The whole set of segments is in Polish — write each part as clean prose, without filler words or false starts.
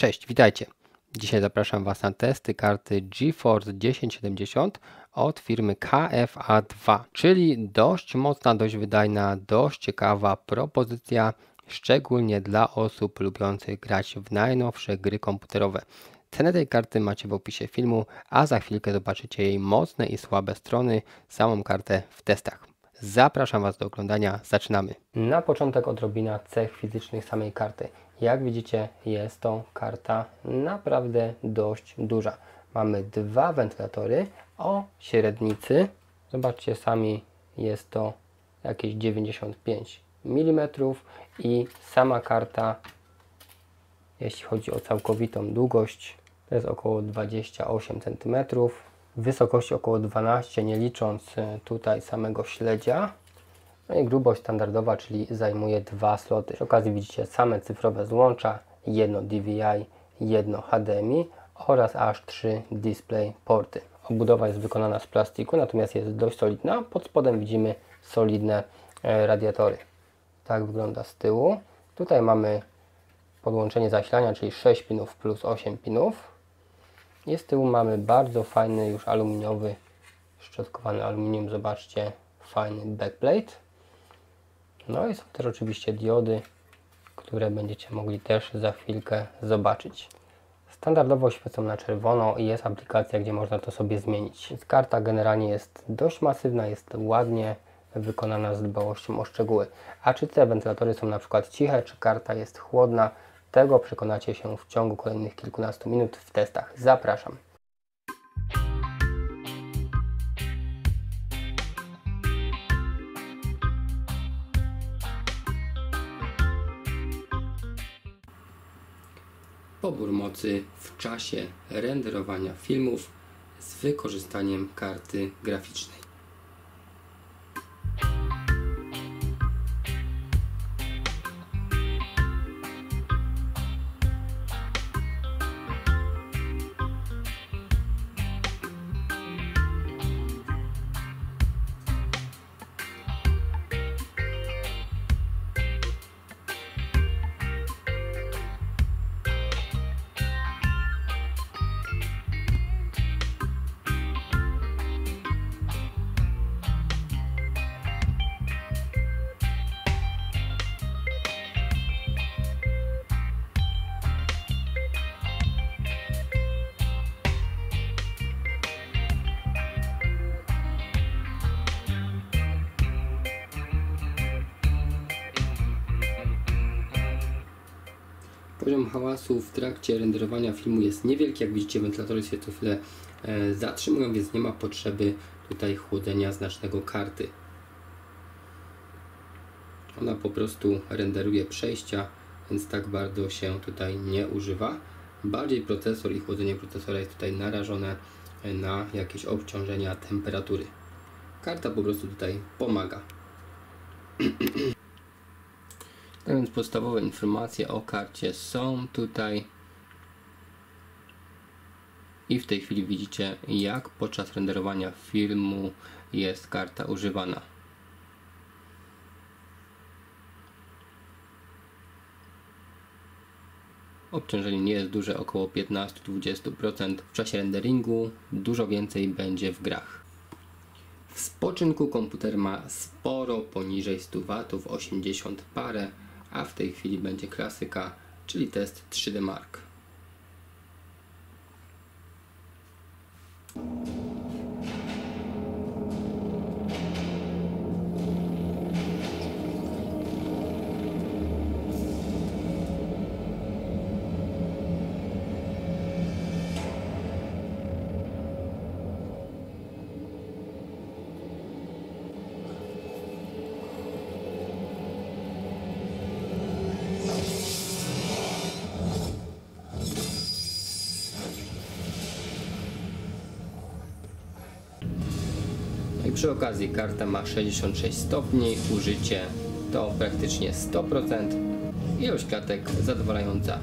Cześć, witajcie. Dzisiaj zapraszam Was na testy karty GeForce 1070 od firmy KFA2, czyli dość mocna, dość wydajna, dość ciekawa propozycja, szczególnie dla osób lubiących grać w najnowsze gry komputerowe. Cenę tej karty macie w opisie filmu, a za chwilkę zobaczycie jej mocne i słabe strony, samą kartę w testach. Zapraszam Was do oglądania, zaczynamy. Na początek odrobina cech fizycznych samej karty. Jak widzicie, jest to karta naprawdę dość duża. Mamy dwa wentylatory o średnicy. Zobaczcie sami, jest to jakieś 95 mm i sama karta, jeśli chodzi o całkowitą długość, to jest około 28 cm. Wysokość około 12, nie licząc tutaj samego śledzia. No i grubość standardowa, czyli zajmuje dwa sloty. Przy okazji widzicie same cyfrowe złącza, jedno DVI, jedno HDMI oraz aż 3 display porty. Obudowa jest wykonana z plastiku, natomiast jest dość solidna. Pod spodem widzimy solidne radiatory. Tak wygląda z tyłu. Tutaj mamy podłączenie zasilania, czyli 6 pinów plus 8 pinów. I z tyłu mamy bardzo fajny, już aluminiowy, szczotkowany aluminium, zobaczcie, fajny backplate. No i są też oczywiście diody, które będziecie mogli też za chwilkę zobaczyć. Standardowo świecą na czerwono i jest aplikacja, gdzie można to sobie zmienić. Więc karta generalnie jest dość masywna, jest ładnie wykonana z dbałością o szczegóły. A czy te wentylatory są na przykład ciche, czy karta jest chłodna, tego przekonacie się w ciągu kolejnych kilkunastu minut w testach. Zapraszam. Pobór mocy w czasie renderowania filmów z wykorzystaniem karty graficznej. Poziom hałasu w trakcie renderowania filmu jest niewielki. Jak widzicie, wentylatory się co chwilę zatrzymują, więc nie ma potrzeby tutaj chłodzenia znacznego karty. Ona po prostu renderuje przejścia, więc tak bardzo się tutaj nie używa. Bardziej procesor i chłodzenie procesora jest tutaj narażone na jakieś obciążenia temperatury. Karta po prostu tutaj pomaga. No więc podstawowe informacje o karcie są tutaj i w tej chwili widzicie, jak podczas renderowania filmu jest karta używana. Obciążenie nie jest duże, około 15-20%. W czasie renderingu dużo więcej będzie w grach. W spoczynku komputer ma sporo poniżej 100 W, 80 parę, a w tej chwili będzie klasyka, czyli test 3D Mark. I przy okazji karta ma 66 stopni, użycie to praktycznie 100%, ilość klatek zadowalająca.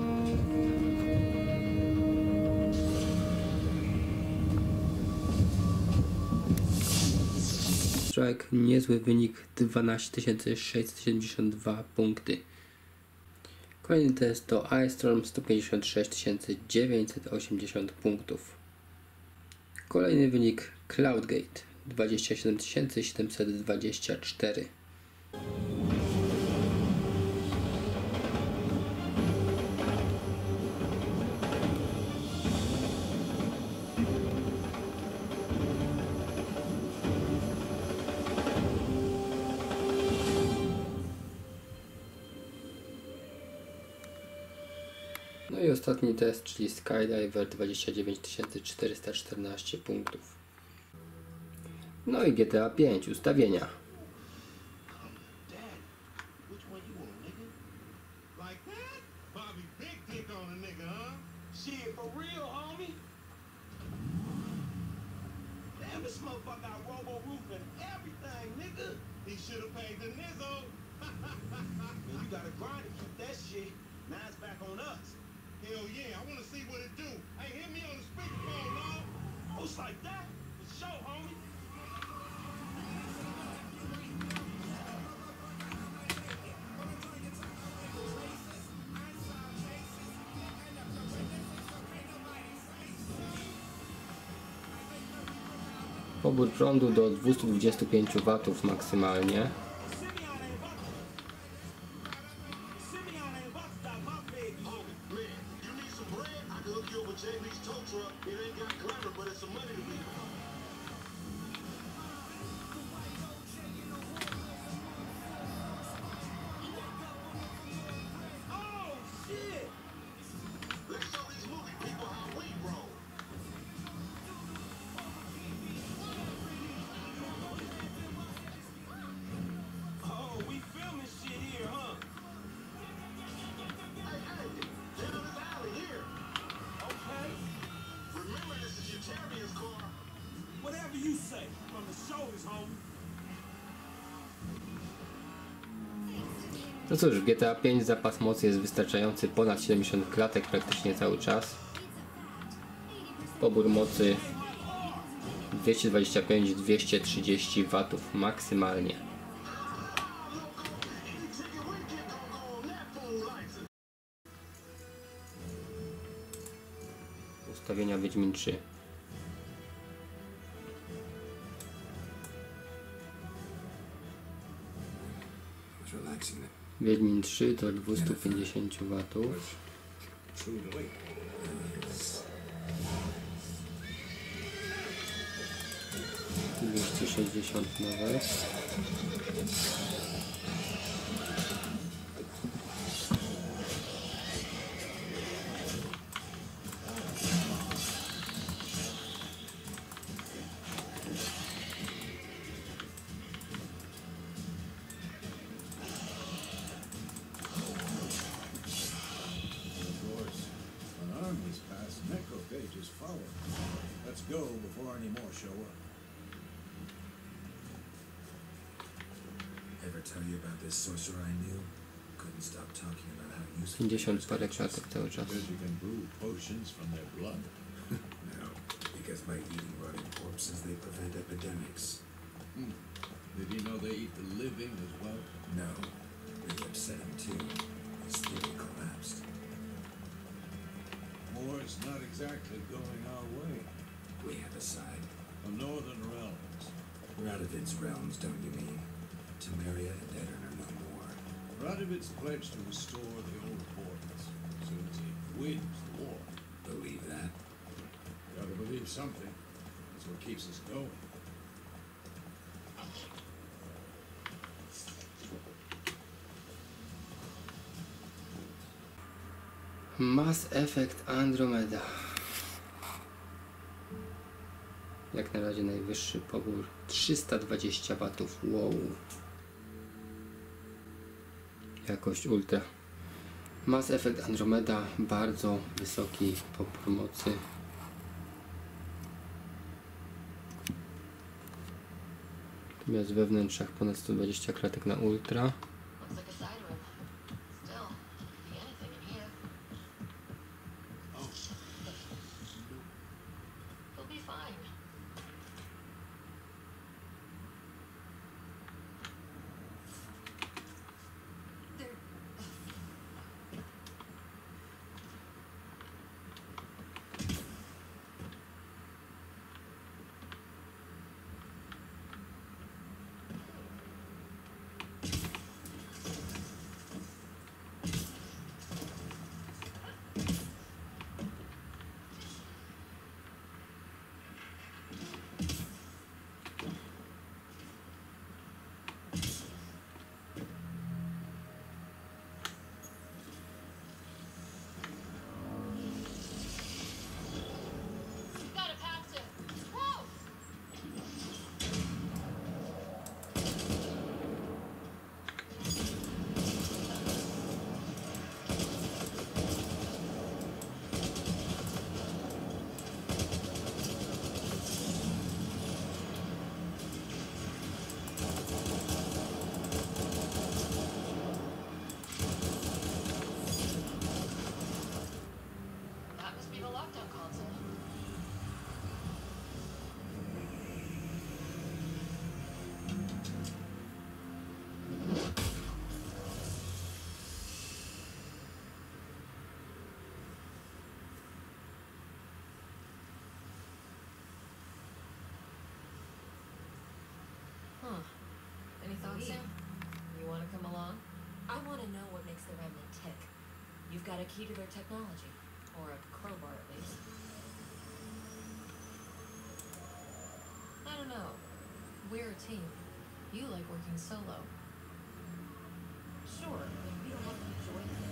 Strike, niezły wynik, 12 672 punkty. Kolejny test to iStorm 156 980 punktów. Kolejny wynik CloudGate 27 724. No i ostatni test, czyli Skydiver 29 414 punktów. No i GTA 5 ustawienia. This motherfucker got robo roof and everything, nigga. He should have paid the nizzo. Man, you gotta grind to keep that shit. Now it's back on us. Hell yeah, I wanna see what it do. Hey, hit me on the speakerphone, dog. Oh, it's like that? For sure, homie. Pobór prądu do 225 W maksymalnie. Whatever you say, from the shoulders, homie. No cóż, w GTA 5 zapas mocy jest wystarczający, ponad 70 klatek praktycznie cały czas. Pobór mocy 225-230 W maksymalnie. Ustawienia Wiedźmin 3. Wiedźmin 3 do 250 W. 260 nawet. Necrophages follow. Let's go before any more show up. Ever tell you about this sorcerer I knew? Couldn't stop talking about how useful 50 parę klatek cały czas. Because you can brew potions from their blood. No, because by eating rotting corpses they prevent epidemics. Did he know they eat the living as well? No, they upset him too. His theory collapsed. War's not exactly going our way. We have a side. The northern realms. Radovid's realms, don't you mean? Temeria and Edirn are no more. Radovid's pledged to restore the old ports as soon as he wins the war. Believe that? Gotta believe something. That's what keeps us going. Mass Effect Andromeda. Jak na razie najwyższy pobór 320 W. Wow. Jakość ultra. Mass Effect Andromeda, bardzo wysoki pobór mocy. Natomiast we wnętrzach ponad 120 klatek na ultra. Alexa, you want to come along? I want to know what makes the Remnant tick. You've got a key to their technology. Or a crowbar, at least. I don't know. We're a team. You like working solo. Sure, but we don't have to join them.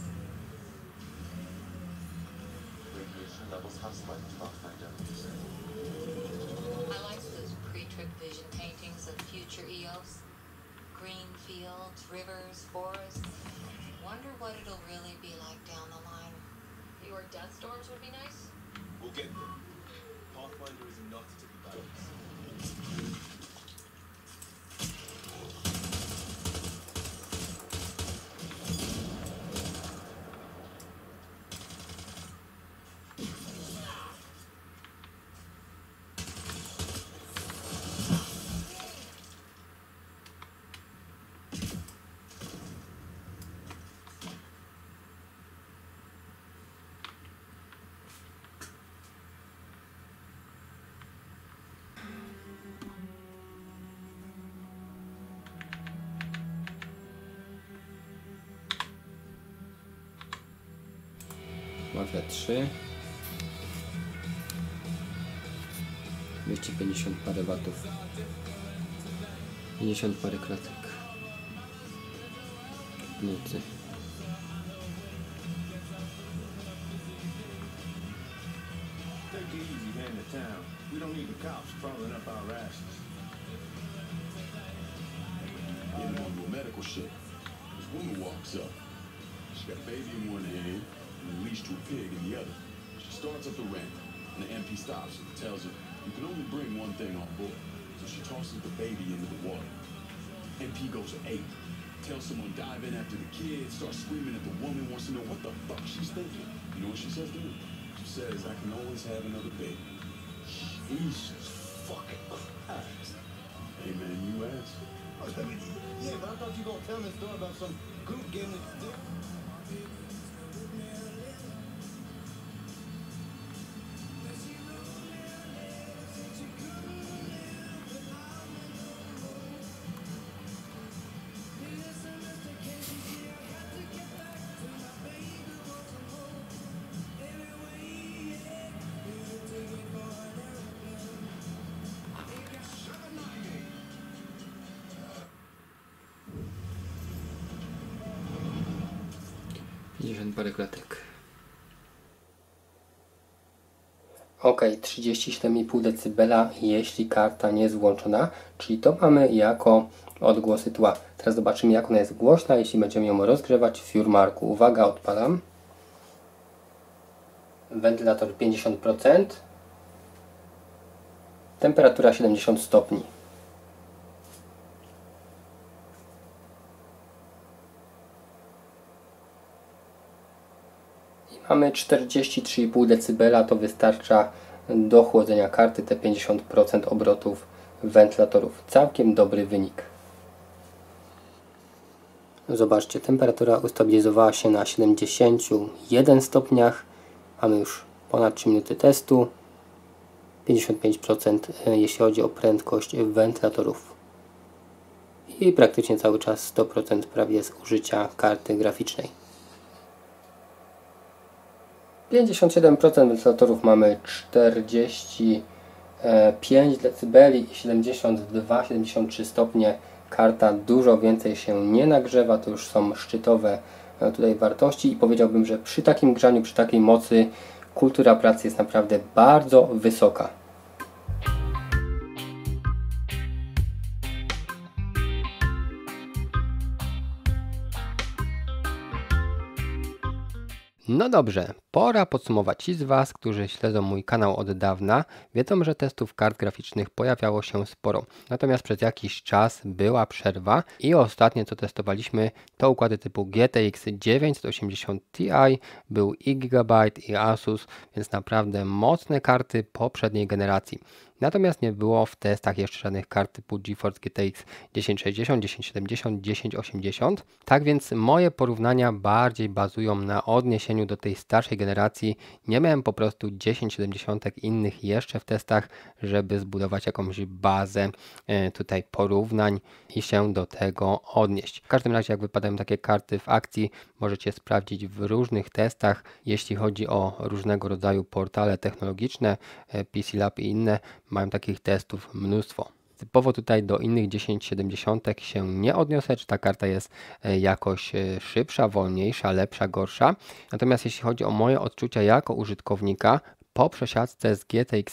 Radiation levels have slightly dropped by Jefferson. I liked those pre-trip vision paintings of future Eos. Green fields, rivers, forests. Wonder what it'll really be like down the line. Fewer death storms would be nice. We'll get there. Pathfinder is enough to be balanced. Mafia 3. 250 parę watów. 50 parę klatek. Nocy. Take it easy heading to town. We don't need the cops crawling up our asses. Getting on to a medical ship. This woman walks up. She got a baby in one hand and a leash to a pig in the other. She starts up the ramp, and the MP stops her and tells her, you can only bring one thing on board. So she tosses the baby into the water. MP goes ape. Tells someone dive in after the kid, starts screaming at the woman, wants to know what the fuck she's thinking. You know what she says to him? She says, I can always have another baby. Jesus fucking Christ. Hey man, you ask. Yeah, but I thought you were gonna tell me a story about some goop getting its dick. Parę klatek. Ok, 37,5 dB, jeśli karta nie jest włączona, czyli to mamy jako odgłosy tła. Teraz zobaczymy, jak ona jest głośna, jeśli będziemy ją rozgrzewać w Fiurmarku. Uwaga, odpalam. Wentylator 50%. Temperatura 70 stopni. Mamy 43,5 dB, to wystarcza do chłodzenia karty, te 50% obrotów wentylatorów. Całkiem dobry wynik. Zobaczcie, temperatura ustabilizowała się na 71 stopniach. Mamy już ponad 3 minuty testu. 55% jeśli chodzi o prędkość wentylatorów. I praktycznie cały czas 100% prawie zużycia karty graficznej. 57% wentylatorów mamy 45 dB i 72-73 stopnie. Karta dużo więcej się nie nagrzewa, to już są szczytowe tutaj wartości i powiedziałbym, że przy takim grzaniu, przy takiej mocy kultura pracy jest naprawdę bardzo wysoka. No dobrze, pora podsumować. Ci z Was, którzy śledzą mój kanał od dawna, wiedzą, że testów kart graficznych pojawiało się sporo. Natomiast przez jakiś czas była przerwa i ostatnie co testowaliśmy to układy typu GTX 980 Ti, był i Gigabyte i Asus, więc naprawdę mocne karty poprzedniej generacji. Natomiast nie było w testach jeszcze żadnych kart typu GeForce GTX 1060, 1070, 1080. Tak więc moje porównania bardziej bazują na odniesieniu porównaniu do tej starszej generacji nie miałem po prostu 1070 innych jeszcze w testach, żeby zbudować jakąś bazę tutaj porównań i się do tego odnieść. W każdym razie jak wypadają takie karty w akcji, możecie sprawdzić w różnych testach. Jeśli chodzi o różnego rodzaju portale technologiczne, PC Lab i inne, mają takich testów mnóstwo. Typowo tutaj do innych 1070 się nie odniosę, czy ta karta jest jakoś szybsza, wolniejsza, lepsza, gorsza. Natomiast jeśli chodzi o moje odczucia jako użytkownika, po przesiadce z GTX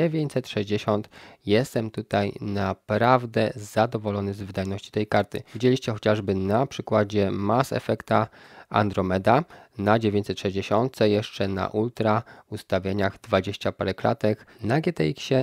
960 jestem tutaj naprawdę zadowolony z wydajności tej karty. Widzieliście chociażby na przykładzie Mass Effecta Andromeda na 960, jeszcze na ultra ustawieniach 20 parę klatek. Na GTX-ie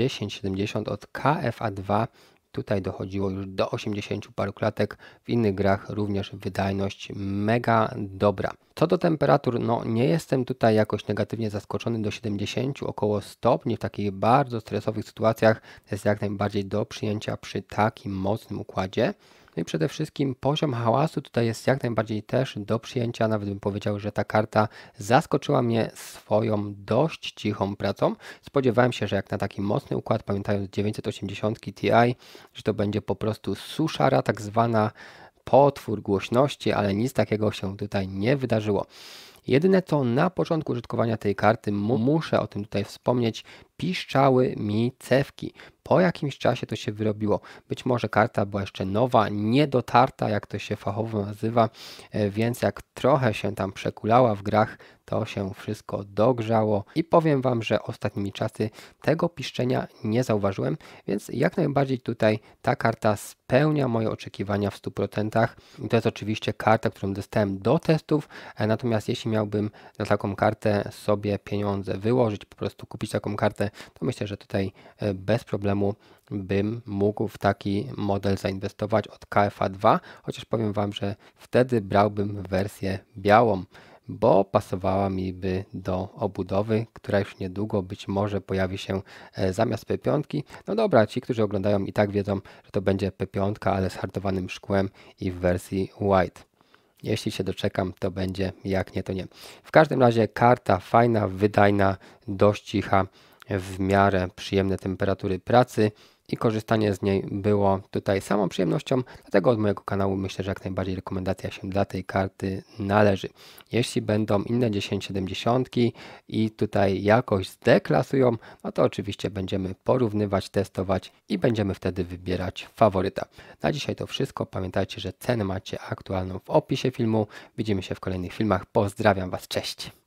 1070 od KFA2 tutaj dochodziło już do 80 paru klatek, w innych grach również wydajność mega dobra. Co do temperatur, no nie jestem tutaj jakoś negatywnie zaskoczony, do 70 około stopni w takich bardzo stresowych sytuacjach jest jak najbardziej do przyjęcia przy takim mocnym układzie. No i przede wszystkim poziom hałasu tutaj jest jak najbardziej też do przyjęcia, nawet bym powiedział, że ta karta zaskoczyła mnie swoją dość cichą pracą. Spodziewałem się, że jak na taki mocny układ, pamiętając 980 Ti, że to będzie po prostu suszara, tak zwana potwór głośności, ale nic takiego się tutaj nie wydarzyło. Jedyne co na początku użytkowania tej karty, muszę o tym tutaj wspomnieć, piszczały mi cewki. Po jakimś czasie to się wyrobiło. Być może karta była jeszcze nowa, niedotarta, jak to się fachowo nazywa, więc jak trochę się tam przekulała w grach, to się wszystko dogrzało i powiem Wam, że ostatnimi czasy tego piszczenia nie zauważyłem, więc jak najbardziej tutaj ta karta spełnia moje oczekiwania w 100%. I to jest oczywiście karta, którą dostałem do testów, natomiast jeśli miałbym na taką kartę sobie pieniądze wyłożyć, po prostu kupić taką kartę, to myślę, że tutaj bez problemu bym mógł w taki model zainwestować od KFA2, chociaż powiem Wam, że wtedy brałbym wersję białą, bo pasowała mi by do obudowy, która już niedługo być może pojawi się zamiast P5. No dobra, ci, którzy oglądają i tak wiedzą, że to będzie P5, ale z hartowanym szkłem i w wersji white. Jeśli się doczekam, to będzie, jak nie, to nie. W każdym razie karta fajna, wydajna, dość cicha, w miarę przyjemne temperatury pracy i korzystanie z niej było tutaj samą przyjemnością, dlatego od mojego kanału myślę, że jak najbardziej rekomendacja się dla tej karty należy. Jeśli będą inne 1070 i tutaj jakoś zdeklasują, no to oczywiście będziemy porównywać, testować i będziemy wtedy wybierać faworyta. Na dzisiaj to wszystko. Pamiętajcie, że cenę macie aktualną w opisie filmu. Widzimy się w kolejnych filmach. Pozdrawiam Was, cześć!